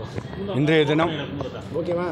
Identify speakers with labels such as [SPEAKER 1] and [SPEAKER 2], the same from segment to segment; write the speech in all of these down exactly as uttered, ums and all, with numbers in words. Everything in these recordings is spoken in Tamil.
[SPEAKER 1] இன்றைய தினம்
[SPEAKER 2] ஓகேவா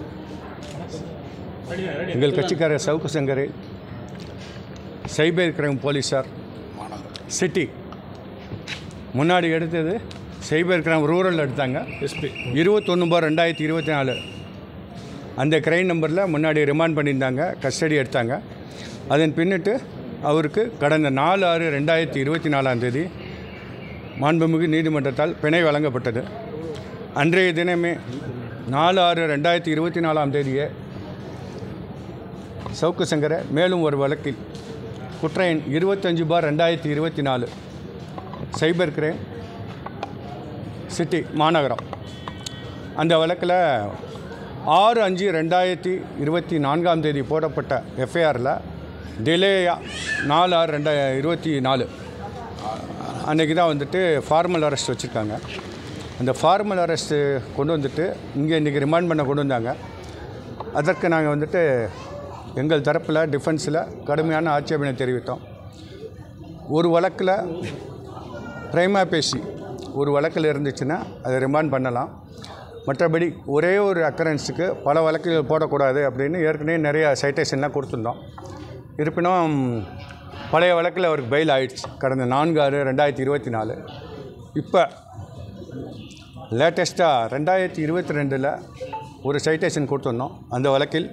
[SPEAKER 1] எங்கள் கட்சிக்காரர் சவுக்கு சங்கரை சைபர் கிரைம் போலீஸார் சிட்டி முன்னாடி எடுத்தது சைபர் கிரைம் ரூரல் எடுத்தாங்க எஸ்பி இருபத்தொன்று பார் ரெண்டாயிரத்தி இருபத்தி நாலு அந்த கிரைம் நம்பரில் முன்னாடி ரிமாண்ட் பண்ணியிருந்தாங்க, கஸ்டடி எடுத்தாங்க. அதன் பின்னிட்டு அவருக்கு கடந்த நாலு ஆறு ரெண்டாயிரத்தி இருபத்தி நாலாம் தேதி மாண்புமிகு நீதிமன்றத்தால் பிணை வழங்கப்பட்டது. அன்றைய தினமே நாலு ஆறு ரெண்டாயிரத்தி இருபத்தி நாலாம் தேதியே சவுக்கு சங்கரை மேலும் ஒரு வழக்கில் குற்ற எண் இருபத்தஞ்சு பார் ரெண்டாயிரத்தி இருபத்தி நாலு சைபர் கிரைம் சிட்டி மாநகரம் அந்த வழக்கில் ஆறு அஞ்சு ரெண்டாயிரத்தி இருபத்தி நான்காம் தேதி போடப்பட்ட எஃப்ஐஆரில் டிலேயாக நாலு ஆறு ரெண்டாய இருபத்தி நாலு அன்றைக்கி தான் வந்துட்டு ஃபார்மல் அரெஸ்ட் வச்சுருக்காங்க. அந்த ஃபார்மல் அரெஸ்ட்டு கொண்டு வந்துட்டு இங்கே இன்றைக்கி ரிமாண்ட் பண்ண கொண்டு வந்தாங்க. அதற்கு நாங்கள் வந்துட்டு எங்கள் தரப்பில் டிஃபென்ஸில் கடுமையான ஆட்சேபனை தெரிவித்தோம். ஒரு வழக்கில் பிரைமா பேசி ஒரு வழக்கில் இருந்துச்சுன்னா அதை ரிமாண்ட் பண்ணலாம். மற்றபடி ஒரே ஒரு அக்கரன்ஸுக்கு பல வழக்குகள் போடக்கூடாது அப்படின்னு ஏற்கனவே நிறைய சைட்டேஷன்லாம் கொடுத்துருந்தோம். இருப்பினும் பழைய வழக்கில் அவருக்கு பெயில் ஆகிடுச்சு கடந்த நான்கு ஆறு ரெண்டாயிரத்தி இருபத்தி நாலு. இப்போ லேட்டஸ்ட்டாக ரெண்டாயிரத்தி இருபத்தி ரெண்டில் ஒரு சைட்டேஷன் கொடுத்துருந்தோம். அந்த வழக்கில்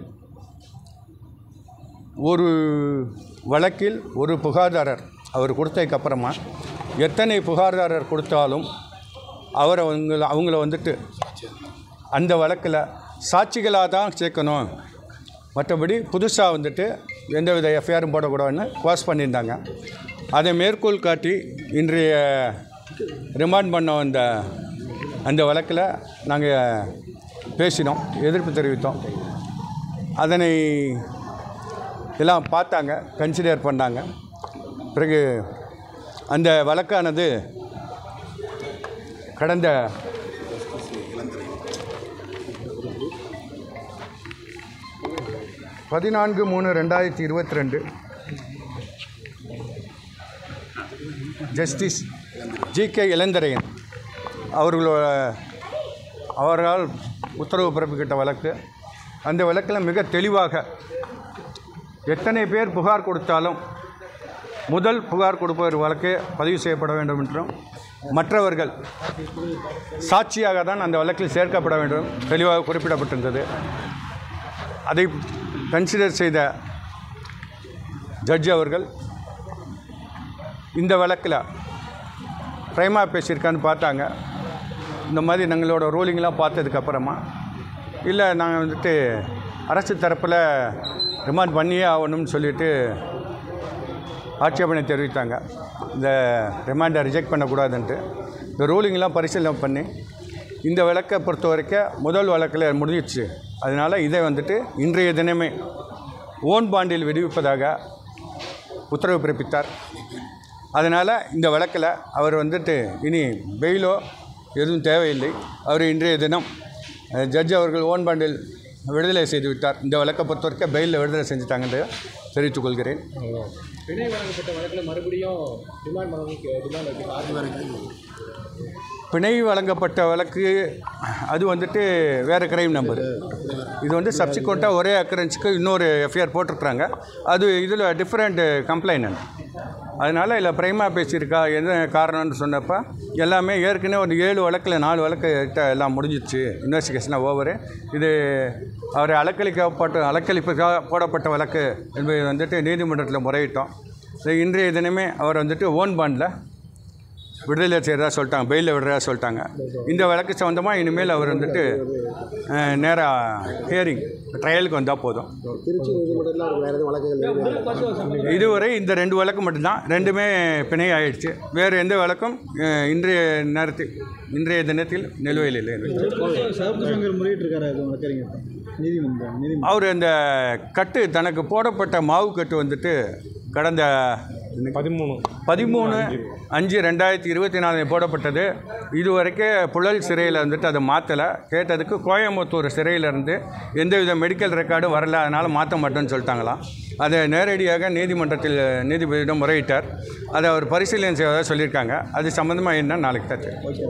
[SPEAKER 1] ஒரு வழக்கில் ஒரு புகார்தாரர் அவர் கொடுத்ததுக்கப்புறமா எத்தனை புகார்தாரர் கொடுத்தாலும் அவரை அவங்கள அவங்கள வந்துட்டு அந்த வழக்கில் சாட்சிகளாக தான் சேர்க்கணும், மற்றபடி புதுசாக வந்துட்டு எந்தவித எஃப்ஐஆரும் போடக்கூடாதுன்னு பாஸ் பண்ணியிருந்தாங்க. அதை மேற்கோள் காட்டி இன்றைய ரிமாண்ட் பண்ண வந்த அந்த வழக்கில் நாங்கள் பேசினோம், எதிர்ப்பு தெரிவித்தோம். அதனை எல்லாம் பார்த்தாங்க, கன்சிடர் பண்ணாங்க. பிறகு அந்த வழக்கானது கடந்த பதினான்கு மூணு ரெண்டாயிரத்தி இருபத்தி ரெண்டு ஜஸ்டிஸ் ஜி கே இளந்திரையன் அவர்களோட அவர்களால் உத்தரவு பிறப்பிக்கிட்ட வழக்கு. அந்த வழக்கில் மிக தெளிவாக எத்தனை பேர் புகார் கொடுத்தாலும் முதல் புகார் கொடுப்பவர் வழக்கு பதிவு செய்யப்பட வேண்டும் என்றும் மற்றவர்கள் சாட்சியாக தான் அந்த வழக்கில் சேர்க்கப்பட வேண்டும் தெளிவாக குறிப்பிடப்பட்டிருந்தது. அதை கன்சிடர் செய்த ஜட்ஜ் அவர்கள் இந்த வழக்கில் பிரைமா பேசியிருக்கான்னு பார்த்தாங்க. இந்த மாதிரி எங்களோட ரூலிங்லாம் பார்த்ததுக்கப்புறமா இல்லை நாங்கள் வந்துட்டு அரசு தரப்பில் ரிமாண்ட் பண்ணியே ஆகணும்னு சொல்லிவிட்டு ஆட்சேபனை தெரிவித்தாங்க. இந்த ரிமாண்டை ரிஜெக்ட் பண்ணக்கூடாதுன்ட்டு இந்த ரூலிங்லாம் பரிசீலனை பண்ணி இந்த வழக்கை பொறுத்த வரைக்கும் முதல் வழக்கில் முடிஞ்சிடுச்சு. அதனால் இதை வந்துட்டு இன்றைய தினமே ஓன் பாண்டில் விடுவிப்பதாக உத்தரவு பிறப்பித்தார். அதனால் இந்த வழக்கில் அவர் வந்துட்டு இனி பெயிலோ எதுவும் தேவையில்லை. அவர் இன்றைய தினம் ஜட்ஜ் அவர்கள் ஓன் பாண்டில் விடுதலை செய்து விட்டார். இந்த வழக்கை பொறுத்த வரைக்கும் பெயிலில் விடுதலை செஞ்சுட்டாங்கன்னு தெரிவித்துக் கொள்கிறேன்.
[SPEAKER 2] பிணை வழங்கப்பட்ட வழக்கில் மறுபடியும் டிமாண்ட் பண்ண
[SPEAKER 1] பிணை வழங்கப்பட்ட வழக்கு அது வந்துட்டு வேறு கிரைம் நம்பர். இது வந்து சப்சிக்வெண்ட்டாக ஒரே அக்கரன்ஸுக்கு இன்னொரு எஃப்ஐஆர் போட்டிருக்குறாங்க. அது இதில் டிஃப்ரெண்ட் கம்ப்ளைண்ட். அதனால் இல்லை பிரைமா பேசியிருக்கா என்ன காரணம்னு சொன்னப்போ எல்லாமே ஏற்கனவே ஒரு ஏழு வழக்கில் நாலு வழக்கு எல்லாம் முடிஞ்சிச்சு, இன்வெஸ்டிகேஷனாக ஓவரு. இது அவரை அலக்களிக்கப்பட்ட அலக்களிப்புக்காக போடப்பட்ட வழக்கு என்பதை வந்துட்டு நீதிமன்றத்தில் முறையிட்டோம். இன்றைய தினமே அவர் வந்துட்டு ஓன் பாண்டில் விடுதலை செய்கிறதா சொல்லிட்டாங்க, பெயிலில் விடுறதா சொல்லிட்டாங்க. இந்த வழக்கு சம்மந்தமாக இனிமேல் அவர் வந்துட்டு நேராக ஹியரிங் ட்ரையலுக்கு வந்தால் போதும். இதுவரை இந்த ரெண்டு வழக்கு மட்டும்தான், ரெண்டுமே பிணை ஆயிடுச்சு. வேறு எந்த வழக்கும் இன்றைய நேரத்தில் இன்றைய தினத்தில் நிலுவையில் இல்லை. அவர் அந்த கட்டு தனக்கு போடப்பட்ட மாவு கட்டு வந்துட்டு கடந்த பதிமூணு பதிமூணு அஞ்சு ரெண்டாயிரத்தி இருபத்தி நாலு போடப்பட்டது. இதுவரைக்கும் புழல் சிறையில் வந்துட்டு அதை மாற்றலை. கேட்டதுக்கு கோயம்புத்தூர் சிறையிலேருந்து எந்தவித மெடிக்கல் ரெக்கார்டும் வரல, அதனால் மாற்ற மாட்டோன்னு சொல்லிட்டாங்களாம். அதை நேரடியாக நீதிமன்றத்தில் நீதிபதியிடம் முறையிட்டார். அதை அவர் பரிசீலனை செய்வதாக சொல்லியிருக்காங்க. அது சம்மந்தமாக என்ன நாளைக்கு தான் தெரியும்.